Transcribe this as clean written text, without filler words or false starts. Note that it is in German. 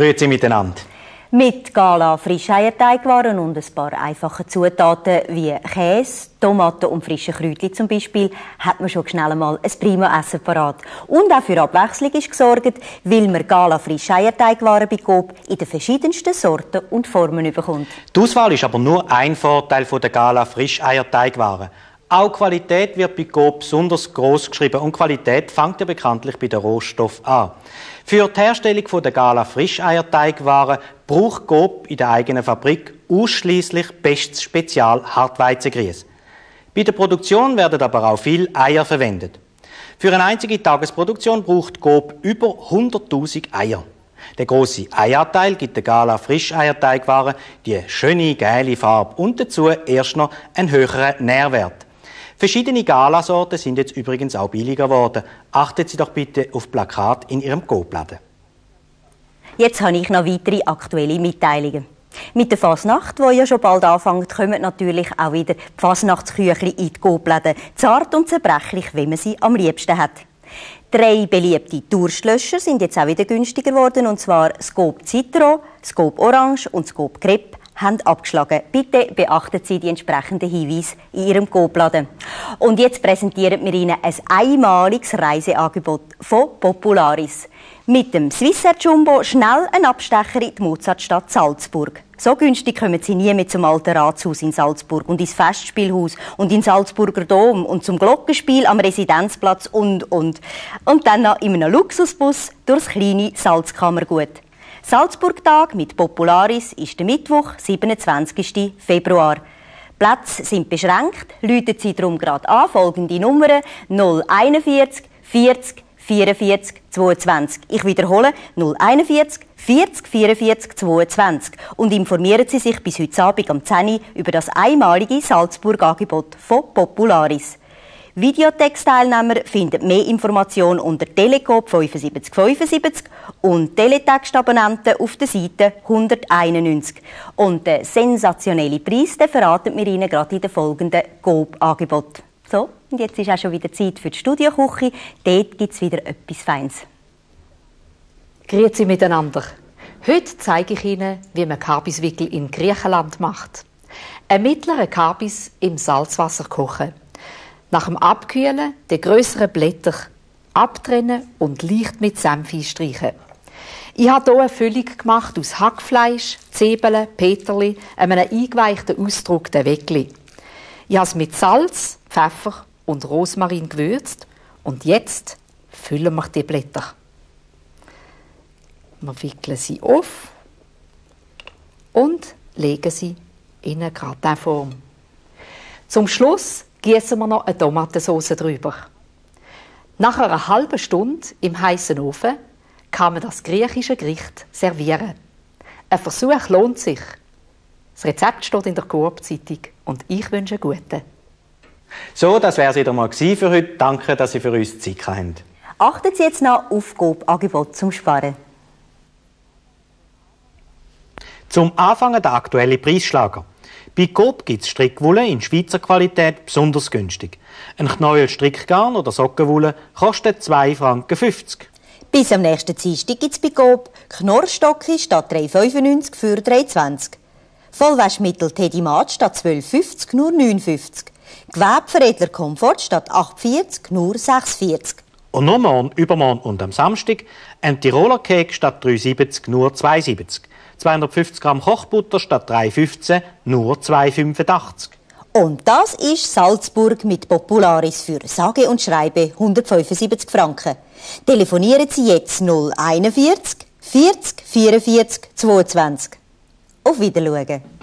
Grüezi miteinander. Mit Gala Frischeierteigwaren und ein paar einfachen Zutaten wie Käse, Tomaten und frische Kräutchen zum Beispiel hat man schon schnell einmal ein prima Essen parat. Und auch für Abwechslung ist gesorgt, weil man Gala Frischeierteigwaren bei Coop in den verschiedensten Sorten und Formen bekommt. Die Auswahl ist aber nur ein Vorteil der Gala Frischeierteigwaren. Auch Qualität wird bei Coop besonders gross geschrieben und Qualität fängt ja bekanntlich bei den Rohstoffen an. Für die Herstellung der Gala Frischeierteigwaren braucht Coop in der eigenen Fabrik ausschließlich bestes Spezial-Hartweizengrieß. Bei der Produktion werden aber auch viele Eier verwendet. Für eine einzige Tagesproduktion braucht Coop über 100.000 Eier. Der grosse Eieranteil gibt der Gala Frischeierteigwaren die schöne gelbe Farbe und dazu erst noch einen höheren Nährwert. Verschiedene Galasorten sind jetzt übrigens auch billiger geworden. Achten Sie doch bitte auf Plakat in Ihrem Coop-Laden. Jetzt habe ich noch weitere aktuelle Mitteilungen. Mit der Fasnacht, die ja schon bald anfängt, kommen natürlich auch wieder die Fasnachtsküchli in die Coop-Läden. Zart und zerbrechlich, wie man sie am liebsten hat. 3 beliebte Durstlöscher sind jetzt auch wieder günstiger geworden, und zwar das Coop Citro, das Coop Orange und das Coop Crepe haben abgeschlagen. Bitte beachten Sie die entsprechenden Hinweise in Ihrem Coop-Laden. Und jetzt präsentieren wir Ihnen ein einmaliges Reiseangebot von Popularis. Mit dem Swissair Jumbo schnell ein Abstecher in die Mozartstadt Salzburg. So günstig kommen Sie nie mehr zum Alten Ratshaus in Salzburg und ins Festspielhaus und ins Salzburger Dom und zum Glockenspiel am Residenzplatz und. Und dann noch in einem Luxusbus durchs kleine Salzkammergut. Salzburg-Tag mit Popularis ist der Mittwoch, 27. Februar. Plätze sind beschränkt, läuten Sie darum gerade an folgende Nummern 041 40 44 22. Ich wiederhole 041 40 44 22 und informieren Sie sich bis heute Abend am 10 Uhr über das einmalige Salzburg-Angebot von Popularis. Videotext-Teilnehmer finden mehr Informationen unter Telecoop 7575 und Teletext-Abonnenten auf der Seite 191. Und den sensationellen Preis verraten wir Ihnen gerade in den folgenden Coop-Angeboten. So, und jetzt ist auch schon wieder Zeit für die Studioküche. Dort gibt es wieder etwas Feines. Grüezi miteinander. Heute zeige ich Ihnen, wie man Kabiswickel in Griechenland macht. Ein mittlerer Kabis im Salzwasser kochen. Nach dem Abkühlen die grösseren Blätter abtrennen und leicht mit Senf einstreichen. Ich habe hier eine Füllung gemacht aus Hackfleisch, Zwiebeln, Peterli, einem eingeweichten ausgedruckten Weckli. Ich habe es mit Salz, Pfeffer und Rosmarin gewürzt und jetzt füllen wir die Blätter. Wir wickeln sie auf und legen sie in eine Gratinform. Zum Schluss gießen wir noch eine Tomatensauce drüber. Nach einer halben Stunde im heißen Ofen kann man das griechische Gericht servieren. Ein Versuch lohnt sich. Das Rezept steht in der Coop-Zeitung und ich wünsche einen guten. So, das wäre es wieder mal für heute. Danke, dass Sie für uns Zeit haben. Achten Sie jetzt noch auf Coop-Angebot zum Sparen. Zum Anfangen der aktuelle Preisschlager. Bei Coop gibt es Strickwolle in Schweizer Qualität besonders günstig. Ein Knäuel Strickgarn oder Sockenwolle kostet 2,50 Franken. Bis am nächsten Dienstag gibt es bei Coop Knorrstocke statt 3,95 für 3,20. Vollwaschmittel Teddy Maat statt 12,50 nur 9,50. Gewebeveredler Komfort statt 8,40 nur 6,40. Und nur morgen, übermorgen und am Samstag ein Tiroler Cake statt 3,70 nur 2,70. 250 Gramm Kochbutter statt 3,15 nur 2,85. Und das ist Salzburg mit Popularis für sage und schreibe 175 Franken. Telefonieren Sie jetzt 041 40 44 22. Auf Wiedersehen.